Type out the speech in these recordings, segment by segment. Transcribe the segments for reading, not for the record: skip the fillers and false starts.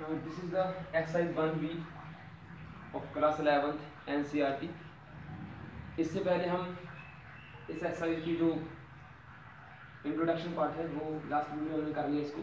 This is the exercise 1B of class 11th NCERT। इससे पहले हम इस एक्सरसाइज की जो इंट्रोडक्शन पार्ट है वो लास्ट वीडियो में कर लिया इसको।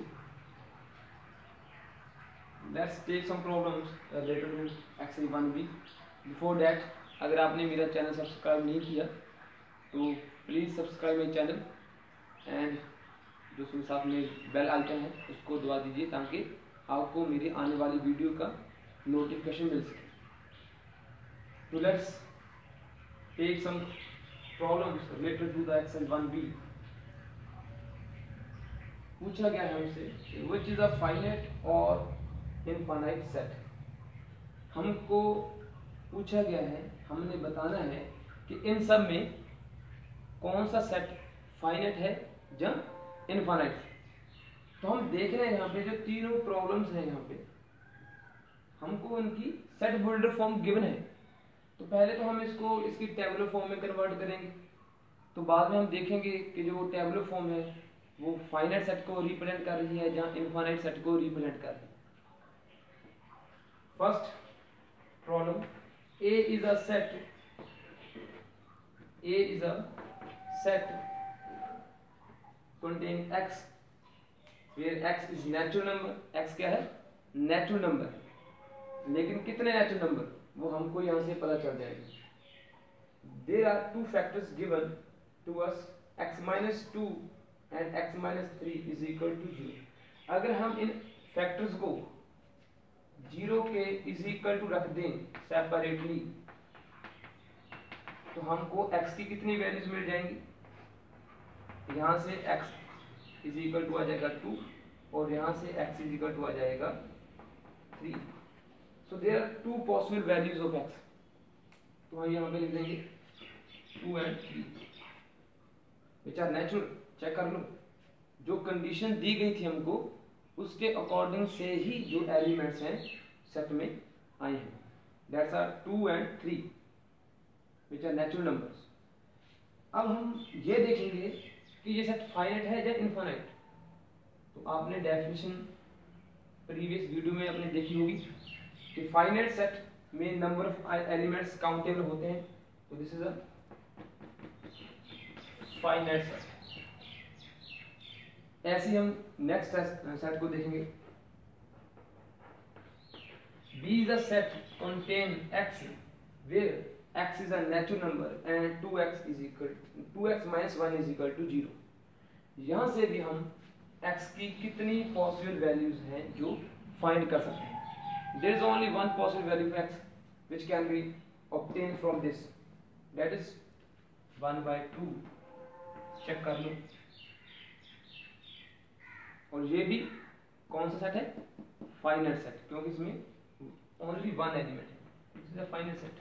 Let's take some problems related to exercise 1B। Before that, अगर आपने मेरा चैनल सब्सक्राइब नहीं किया तो please subscribe my channel and जो उसके साथ में बेल आइकन है उसको दबा दीजिए ताकि आपको मेरी आने वाली वीडियो का नोटिफिकेशन मिल सके। तो let's take some problems related to the exercise 1B। पूछा गया है हमसे व्हिच इज अ फाइनाइट और इनफाइनाइट सेट। हमको पूछा गया है, हमने बताना है कि इन सब में कौन सा सेट फाइनाइट है या इनफाइनाइट। तो हम देख रहे हैं यहाँ पे जो तीनों प्रॉब्लम्स हैं, यहाँ पे हमको इनकी सेट बिल्डर फॉर्म गिवन है। तो पहले तो हम इसको इसकी टेबुलर फॉर्म में कन्वर्ट करेंगे, तो बाद में हम देखेंगे कि जो टेबुलर फॉर्म है वो फाइनाइट सेट को रिप्रेजेंट कर रही है या इनफाइनाइट सेट को रिप्रेजेंट कर रही है। First problem, A is a set containing x where x is natural number। x क्या है? Natural number. लेकिन कितने नेचुरल नंबर वो हमको यहाँ से पता चल जाएगा। There are two factors given to us, x-2 and x-3 is equal to 0। अगर हम इन फैक्टर्स को 0 के इज इक्वल टू रख दें सेपरेटली तो हमको x की कितनी वैल्यूज मिल जाएंगी। यहाँ से x इज इक्वल टू आ जाएगा 2 और यहाँ से x इज इक्वल टू आ जाएगा 3। So there are two possible values of x। तो हम यहाँ पे लिख देंगे 2 and 3 which are natural. Check कर लो, जो कंडीशन दी गई थी हमको उसके अकॉर्डिंग से ही जो एलिमेंट्स हैं सेट में आए हैं। That's are 2 and 3 which are natural numbers. अब हम ये देखेंगे कि ये सेट फाइनाइट है या इनफाइनाइट। तो आपने डेफिनेशन प्रीवियस वीडियो में आपने देखी होगी कि फाइनाइट सेट में नंबर ऑफ एलिमेंट्स काउंटेबल होते हैं। तो this is a finite set. ऐसे ही हम नेक्स्ट सेट को देखेंगे। B is a set contain x where x is a natural number and 2x minus 1 is equal to 0। यहाँ से भी हम x की कितनी पॉसिबल वैल्यूज हैं जो फाइंड कर सकते हैं। There is only one possible value of x which can be obtained from this, that is 1/2। Check कर लो। और ये भी कौन सा सेट है? फाइनाइट सेट, क्योंकि इसमें ओनली वन एलिमेंट है। This is a finite set.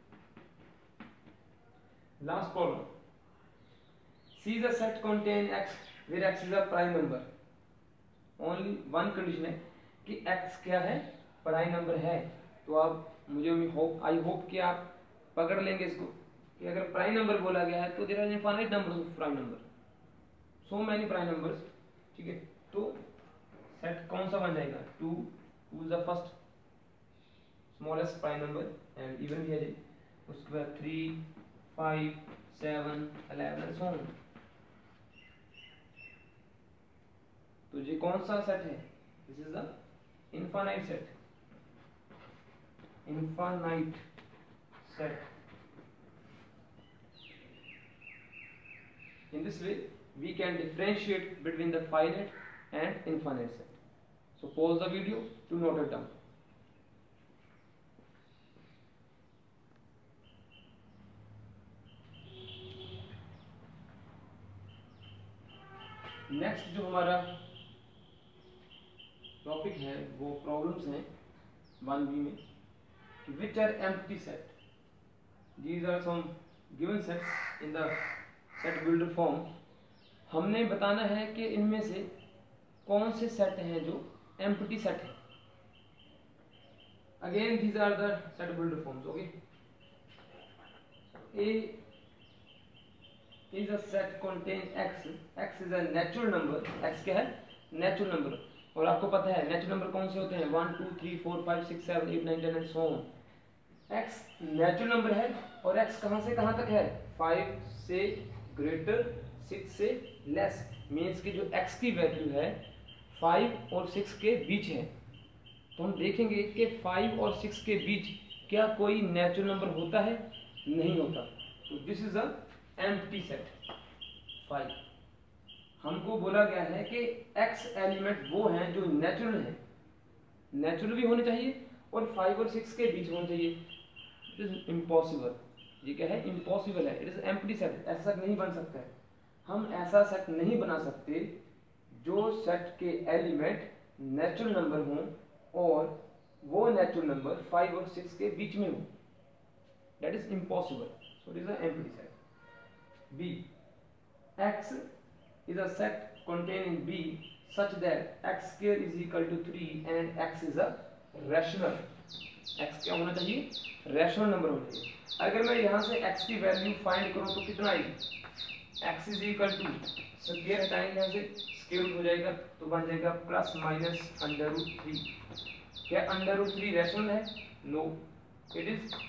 Last problem, C is a set contain x where x is a prime number। Only one condition है कि x क्या है? प्राइम नंबर है। तो आप आई होप कि आप पकड़ लेंगे इसको कि अगर प्राइम नंबर बोला गया है तो there are infinite numbers of prime number, so many prime numbers. ठीक है, तो सेट कौन सा बन जाएगा? 2 is the first smallest prime number and even भी है। उसके बाद 3, 5, 7, 11 एंड सो ऑन। तो ये कौन सा सेट है? This is the infinite set. Infinite set. In this way we can differentiate between the finite and infinite set। So pause the video to note it down। Next जो हमारा topic है वो problems हैं 1B में कि which are empty set। These are some given sets in the set builder form. हमने बताना है कि इनमें से कौन से सेट हैं जो एम्प्टी सेट है। Again these are the set builder forms. Okay, A is a set contain x। x is a natural number। x क्या है? Natural number. और आपको पता है नेचुरल नंबर कौन से होते हैं 1 2 3 4 5 6 7 8 9 10 and so on. x natural number है और x कहां से कहां तक है 5 से ग्रेटर 6 से लेस, मींस कि जो x की वैल्यू है 5 और 6 के बीच है। तो हम देखेंगे कि 5 और 6 के बीच क्या कोई नेचुरल नंबर होता है, नहीं होता। तो this is a empty set 5। हमको बोला गया है कि x एलिमेंट वो हैं जो नेचुरल हैं, नेचुरल भी होने चाहिए और 5 और 6 के बीच होने चाहिए। इट इज इम्पॉसिबल, ये क्या है, इम्पॉसिबल है, इट इज एम्प्टी सेट, ऐसा सेट नहीं बन सकता है। हम ऐसा सेट नहीं बना सकते जो सेट के एलिमेंट नेचुरल नंबर हों और वो नेचुरल नंबर 5 और 6 के बीच में हो, that is impossible, so it is an empty set. B, x is a set contained in B such that x square is equal to 3 and x is a rational। x क्या होना चाहिए, rational number होना चाहिए। अगर मैं यहाँ से x की वैल्यू फाइंड करूँ तो कितना आएगी, x is equal to square हटाएंगे यहाँ से स्क्वायर रूट हो जाएगा तो बन जाएगा प्लस माइनस अंडर रूट 3। क्या अंडर रूट 3 रैशनल है, नो, इट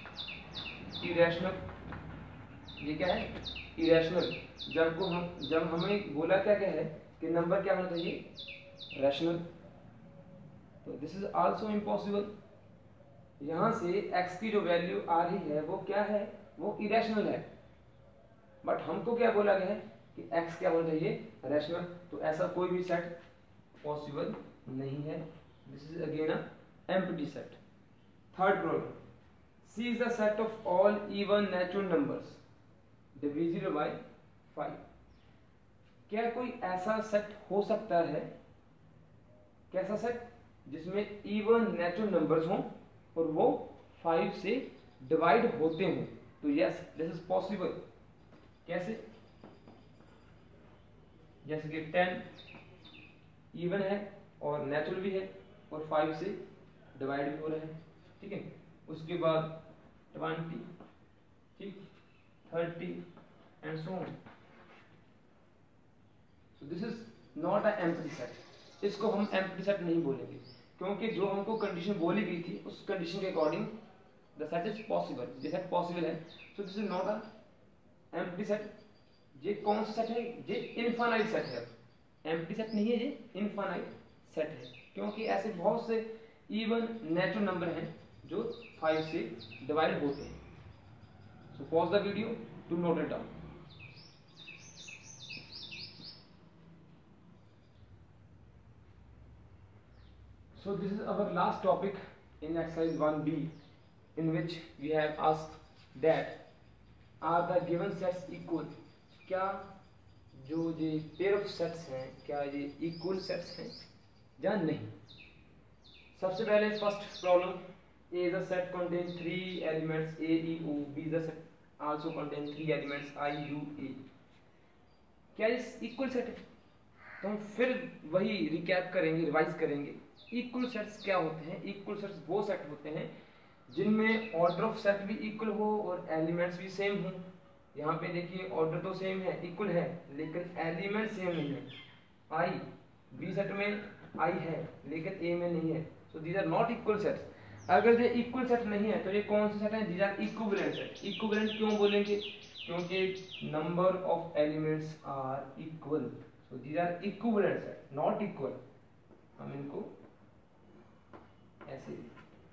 इज इरेशनल। ये क्या है, इरेशनल। जब हमें बोला क्या है कि नंबर क्या होना चाहिए, रैशनल, तो दिस इज आल्सो इम्पॉसिबल। यहां से x की जो वैल्यू आ रही है वो क्या है, वो इरेशनल है, बट हमको क्या बोला गया है कि x क्या होना चाहिए, रैशनल। तो ऐसा कोई भी सेट पॉसिबल नहीं है, this is again a empty set. Third problem, C is the set of all even natural numbers divisible by 5। क्या कोई ऐसा सेट हो सकता है, कैसा सेट, जिसमें इवन नेचुरल नंबर्स हों और वो 5 से डिवाइड होते हों? तो यस, दिस इज पॉसिबल। कैसे, जैसे कि 10 इवन है और नेचुरल भी है और 5 से डिवाइड भी हो रहा है, ठीक है। उसके बाद 20, ठीक, 30 and so on. So this is not a empty set. इसको हम एम्प्टी सेट नहीं बोलेंगे क्योंकि जो हमको कंडीशन बोली गई थी उस कंडीशन के according the set is possible, ये सेट पॉसिबल है। So this is not a empty set. ये कौन सा सेट है, ये इनफाइनाइट सेट है, एम्प्टी सेट नहीं है, ये इनफाइनाइट सेट है क्योंकि ऐसे बहुत से इवन नेचुरल नंबर हैं जो 5 से डिवाइड होते हैं। So pause the video to note it down. So this is our last topic in exercise 1b, in which we have asked that are the given sets equal। क्या जो ये pair of sets हैं क्या ये equal sets हैं या नहीं। सबसे पहले first problem, A is a set contain 3 elements A, E, O, B is a set also contain 3 elements I, U, A। क्या ये इक्वल सेट है? तो हम फिर वही रिकैप करेंगे, रिवाइज करेंगे। इक्वल सेट्स क्या होते हैं, इक्वल सेट्स वो सेट होते हैं जिनमें ऑर्डर ऑफ सेट भी इक्वल हो और एलिमेंट्स भी सेम हो। यहाँ पे देखिए ऑर्डर तो सेम है, इक्वल है, लेकिन एलिमेंट सेम नहीं है। आई बी सेट में आई है लेकिन ए में नहीं है, so these are not equal sets. अगर ये इक्वल सेट नहीं है तो ये कौन से सेट है, these are equivalent set. Equivalent क्यों बोलेंगे, क्योंकि number of elements are equal, so these are equivalent set, not equal. हम इनको ऐसे,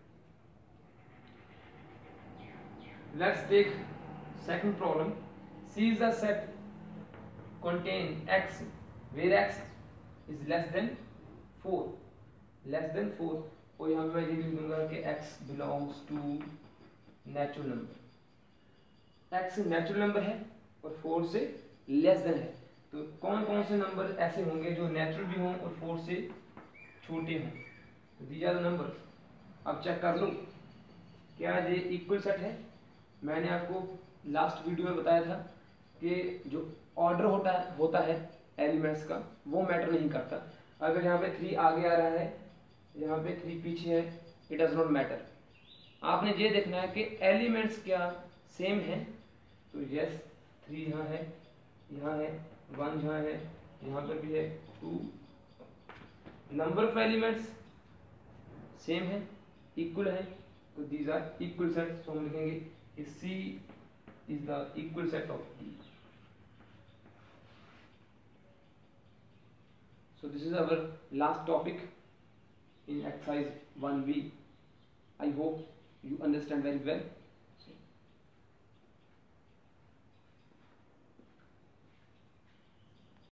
let's take second problem. C is a set contain x where x is less than 4, less than 4। और यहाँ पे मैं ये लिख दूंगा कि x belongs to natural number. x natural number है और 4 से लेस देन है। तो कौन कौन से नंबर ऐसे होंगे जो नेचुरल भी हों और 4 से छोटे हों? तो दीज आर द नंबर। अब चेक कर लो क्या ये इक्वल सेट है। मैंने आपको लास्ट वीडियो में बताया था कि जो ऑर्डर होता है एलिमेंट्स का वो मैटर नहीं करता। अगर यहाँ पे 3 आगे आ रहा है, यहाँ पे 3 पीछे है, इट डज नॉट मैटर। आपने ये देखना है कि एलिमेंट्स क्या सेम है। तो यस, 3 यहाँ है, 1 यहाँ है, यहाँ पर भी है, 2 नंबर ऑफ एलिमेंट्स सेम है, इक्वल है, तो दीज आर इक्वल सेट। तो हम लिखेंगे कि C is the equal set of D। So this is our last topic in exercise 1B. I hope you understand very well.